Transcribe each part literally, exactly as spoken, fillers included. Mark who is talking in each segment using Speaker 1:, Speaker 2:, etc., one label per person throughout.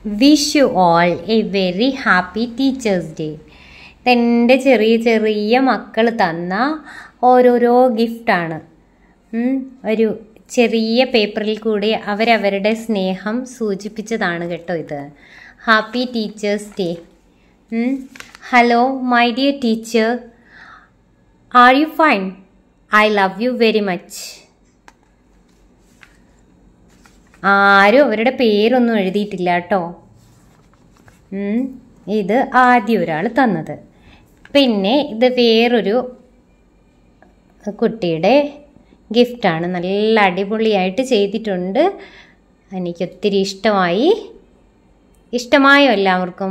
Speaker 1: Wish you all a very happy teachers day. ഇതെൻ്റെ ചെറിയ ചെറിയ മക്കൾ തന്ന ഓരോരോ ഗിഫ്റ്റാണ്. ഒരു ചെറിയ പേപ്പറിൽ കൂടി അവരവരുടെ സ്നേഹം സൂചിപ്പിച്ചതാണ് കേട്ടോ ഇത്. Happy teachers day. Hello my dear teacher, are you fine? I love you very much. ആരും അവരുടെ പേരൊന്നും എഴുതിയിട്ടില്ല കേട്ടോ. ഇത് ആദ്യം ഒരാൾ തന്നത്. പിന്നെ ഇത് വേറൊരു കുട്ടിയുടെ ഗിഫ്റ്റാണ്. നല്ല അടിപൊളിയായിട്ട് ചെയ്തിട്ടുണ്ട്. എനിക്കൊത്തിരി ഇഷ്ടമായി. ഇഷ്ടമായോ എല്ലാവർക്കും?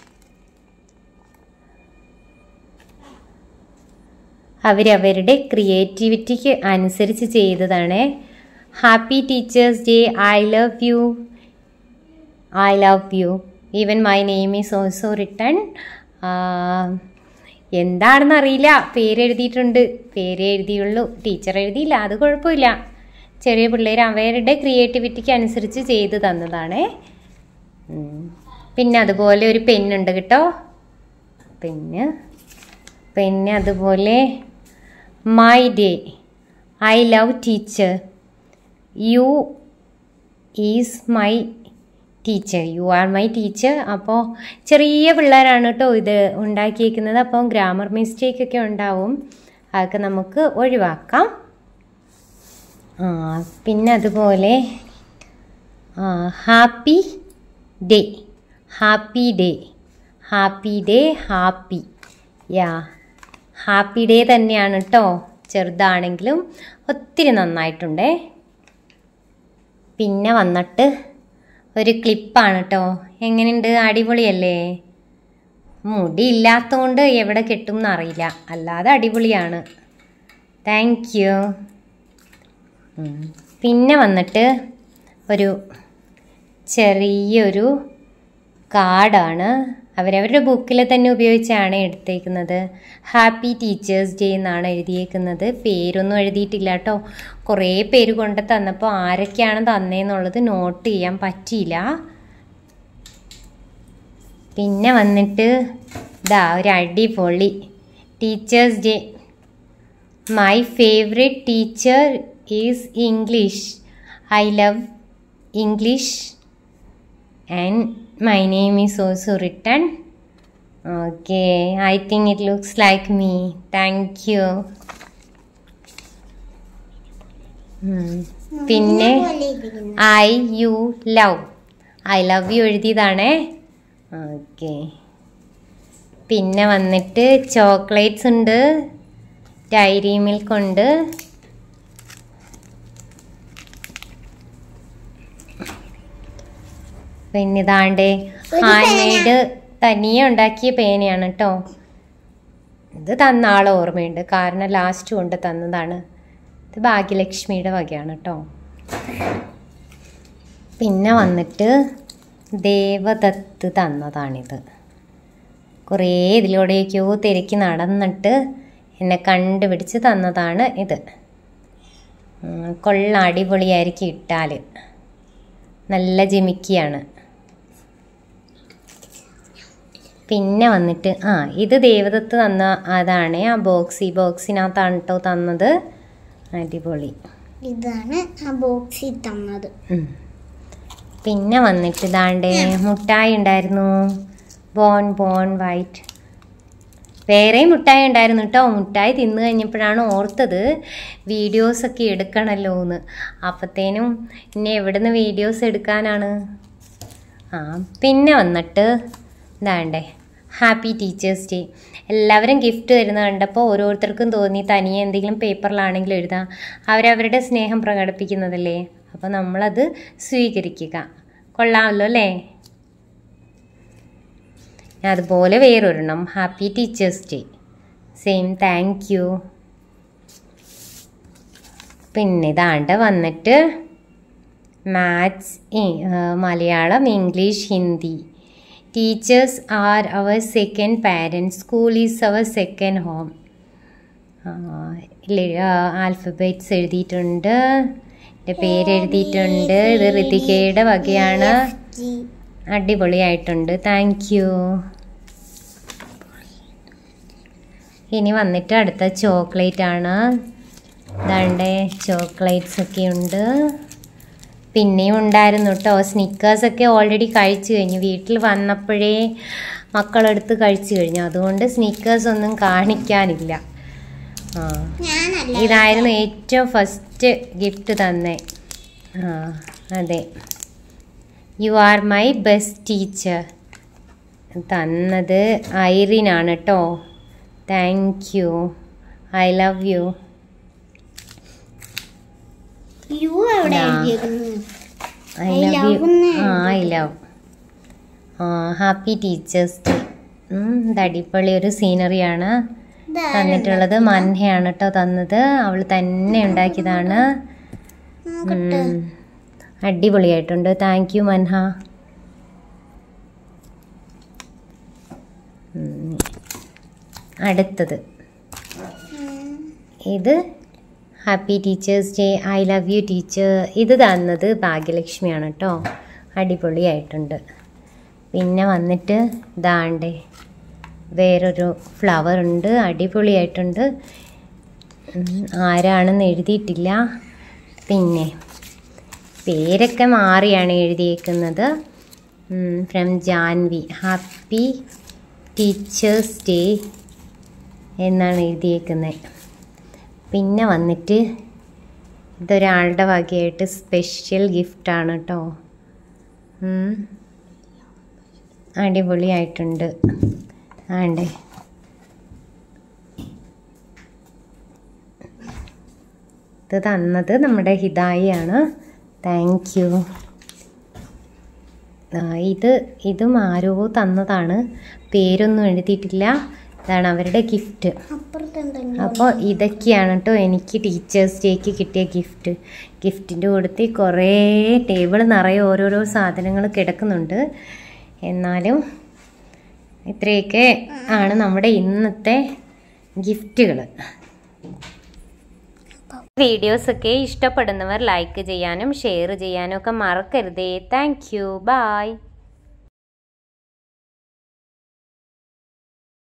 Speaker 1: അവരവരുടെ ക്രിയേറ്റിവിറ്റിക്ക് അനുസരിച്ച് ചെയ്തതാണ്. Happy teachers day. I love you. I love you. Even my name is also written. എന്താണെന്ന് അറിയില്ല, പേരെഴുതിയിട്ടുണ്ട്. പേര് എഴുതിയുള്ളൂ, ടീച്ചർ എഴുതിയില്ല. അത് കുഴപ്പമില്ല. ചെറിയ പിള്ളേർ അവരുടെ ക്രിയേറ്റിവിറ്റിക്ക് അനുസരിച്ച് ചെയ്ത് തന്നതാണ്. പിന്നെ അതുപോലെ ഒരു പെന്നുണ്ട് കേട്ടോ. പെന്ന് പിന്നെ അതുപോലെ my day. I love teacher. You is my teacher. You are my teacher. അപ്പോൾ ചെറിയ പിള്ളേരാണ് കേട്ടോ ഇത് ഉണ്ടാക്കിയിരിക്കുന്നത്. അപ്പോൾ ഗ്രാമർ മിസ്റ്റേക്കൊക്കെ ഉണ്ടാവും. അതൊക്കെ നമുക്ക് ഒഴിവാക്കാം. പിന്നെ അതുപോലെ happy day. Happy day. Happy day. Happy യാ ഹാപ്പി ഡേ തന്നെയാണ് കേട്ടോ. ചെറുതാണെങ്കിലും ഒത്തിരി നന്നായിട്ടുണ്ടേ. പിന്നെ വന്നിട്ട് ഒരു ക്ലിപ്പാണ് കേട്ടോ. എങ്ങനെയുണ്ട്? അടിപൊളിയല്ലേ? മുടി ഇല്ലാത്തതുകൊണ്ട് എവിടെ കെട്ടും എന്നറിയില്ല, അല്ലാതെ അടിപൊളിയാണ്. Thank you. പിന്നെ വന്നിട്ട് ഒരു ചെറിയൊരു കാർഡാണ്. അവരവരുടെ ബുക്കിൽ തന്നെ ഉപയോഗിച്ചാണ് എടുത്തേക്കുന്നത്. ഹാപ്പി ടീച്ചേഴ്സ് ഡേ എന്നാണ് എഴുതിയേക്കുന്നത്. പേരൊന്നും എഴുതിയിട്ടില്ല കേട്ടോ. കുറേ പേര് കൊണ്ട് തന്നപ്പോൾ ആരൊക്കെയാണ് തന്നേന്നുള്ളത് നോട്ട് ചെയ്യാൻ പറ്റിയില്ല. പിന്നെ വന്നിട്ട് ഇതാ ഒരു അടിപൊളി teachers day. My favourite teacher is English. I love English and my name is also written. Okay, I think it looks like me. Thank you. hmm. പിന്നെ I you love. I love you എഴുതിയതാണേ. Okay. പിന്നെ വന്നിട്ട് chocolates ഉണ്ട്, diary milk ഉണ്ട്. പിന്നെ ഇതാണ്ട് hand made തനിയെ ഉണ്ടാക്കിയ പേനയാണ് കേട്ടോ. ഇത് തന്ന ആളെ ഓർമ്മയുണ്ട്, കാരണം ലാസ്റ്റ് കൊണ്ട് തന്നതാണ്. ഇത് ഭാഗ്യലക്ഷ്മിയുടെ വകയാണ് കേട്ടോ. പിന്നെ വന്നിട്ട് ദേവദത്ത് തന്നതാണിത്. കുറേ ഇതിലൂടെയൊക്കെയോ തിരക്കി നടന്നിട്ട് എന്നെ കണ്ടുപിടിച്ച് തന്നതാണ് ഇത്. കൊള്ള അടിപൊളിയായിരിക്കും ഇട്ടാൽ. നല്ല ജിമിക്കിയാണ്. പിന്നെ വന്നിട്ട് ആ ഇത് ദേവദത്ത് തന്ന അതാണ്. ആ ബോക്സ് ഈ ബോക്സിനകത്താണ് കേട്ടോ തന്നത്. അടിപൊളി.
Speaker 2: ഇതാണ് ആ ബോക്സിൽ തന്നത്.
Speaker 1: പിന്നെ വന്നിട്ട് ഇതാണ്ട് മുട്ടായി ഉണ്ടായിരുന്നു. Bon bon white. വേറെയും മുട്ടായി ഉണ്ടായിരുന്നു കേട്ടോ. മുട്ടായി തിന്നു കഴിഞ്ഞപ്പോഴാണ് ഓർത്തത് വീഡിയോസൊക്കെ എടുക്കണമല്ലോ എന്ന്. അപ്പത്തേനും ഇനി എവിടെ നിന്ന് വീഡിയോസ് എടുക്കാനാണ്. ആ പിന്നെ വന്നിട്ട് ഇതാണ്ടേ ഹാപ്പി ടീച്ചേഴ്സ് ഡേ. എല്ലാവരും ഗിഫ്റ്റ് തരുന്ന കണ്ടപ്പോൾ ഓരോരുത്തർക്കും തോന്നി തനിയെ എന്തെങ്കിലും പേപ്പറിലാണെങ്കിലും എഴുതാം. അവരവരുടെ സ്നേഹം പ്രകടിപ്പിക്കുന്നതല്ലേ, അപ്പോൾ നമ്മളത് സ്വീകരിക്കുക. കൊള്ളാമല്ലോ അല്ലേ? അതുപോലെ വേറൊരെണ്ണം happy teachers day. Same thank you. പിന്നെ ഇതാണ്ട് വന്നിട്ട് maths, Malayalam, English, Hindi. Teachers are our second parents. School is our second home. Alphabets എഴുതിയിട്ടുണ്ട്, എൻ്റെ പേര് എഴുതിയിട്ടുണ്ട്. ഇത് ഋതികയുടെ വകയാണ്. അടിപൊളിയായിട്ടുണ്ട്. Thank you. ഇനി വന്നിട്ട് അടുത്ത ചോക്ലേറ്റ് ആണ്. ദാണ്ടേ ചോക്ലേറ്റ്സ് ഒക്കെ ഉണ്ട്. പിന്നെയും ഉണ്ടായിരുന്നു കേട്ടോ. സ്നിക്കേഴ്സൊക്കെ ഓൾറെഡി കഴിച്ചു കഴിഞ്ഞു. വീട്ടിൽ വന്നപ്പോഴേ മക്കളെടുത്ത് കഴിച്ചു കഴിഞ്ഞു. അതുകൊണ്ട് സ്നിക്കേഴ്സ് ഒന്നും കാണിക്കാനില്ല. ആ, ഇതായിരുന്നു ഏറ്റവും ഫസ്റ്റ് ഗിഫ്റ്റ് തന്നെ. ആ അതെ, you are my best teacher തന്നത് ഐറിനാണ് കേട്ടോ. Thank you. I love you. I love you. ആ ഐ ലവ്. ആ ഹാപ്പി ടീച്ചേഴ്സ് ഡേ. ഇത് അടിപൊളി ഒരു സീനറിയാണ് തന്നിട്ടുള്ളത്. മൻഹയാണ് കേട്ടോ തന്നത്. അവൾ തന്നെ ഉണ്ടാക്കിയതാണ്. അടിപൊളിയായിട്ടുണ്ട്. Thank you Manha. അടുത്തത് ഇത് happy teachers day. I love you teacher. ഇത് തന്നത് ഭാഗ്യലക്ഷ്മിയാണ് കേട്ടോ. അടിപൊളിയായിട്ടുണ്ട്. പിന്നെ വന്നിട്ട് ദാണ്ടേ വേറൊരു ഫ്ലവർ ഉണ്ട്. അടിപൊളിയായിട്ടുണ്ട്. ആരാണെന്ന് എഴുതിയിട്ടില്ല. പിന്നെ പേരൊക്കെ മാറിയാണ് എഴുതിയേക്കുന്നത്. From Janvi. Happy teachers day എന്നാണ് എഴുതിയേക്കുന്നത്. പിന്നെ വന്നിട്ട് ഇതൊരാളുടെ വകയായിട്ട് സ്പെഷ്യൽ ഗിഫ്റ്റാണ് കേട്ടോ. അടിപൊളിയായിട്ടുണ്ട്. ആണ്ടേ ഇത് തന്നത് നമ്മുടെ ഹിദായിയാണ്. Thank you. ഇത് ഇതും ആരോ തന്നതാണ്. പേരൊന്നും എഴുതിയിട്ടില്ല. ഇതാണ് അവരുടെ ഗിഫ്റ്റ്. അപ്പോൾ ഇതൊക്കെയാണ് കേട്ടോ എനിക്ക് ടീച്ചേഴ്സ് ഡേക്ക് കിട്ടിയ ഗിഫ്റ്റ്. ഗിഫ്റ്റിൻ്റെ കൂടത്തി കുറേ ടേബിൾ നിറയെ ഓരോരോ സാധനങ്ങൾ കിടക്കുന്നുണ്ട്. എന്നാലും ഇത്രയൊക്കെ ആണ് നമ്മുടെ ഇന്നത്തെ ഗിഫ്റ്റുകൾ. വീഡിയോസൊക്കെ ഇഷ്ടപ്പെടുന്നവർ ലൈക്ക് ചെയ്യാനും ഷെയർ ചെയ്യാനും ഒക്കെ മറക്കരുതേ. Thank you. ബൈ.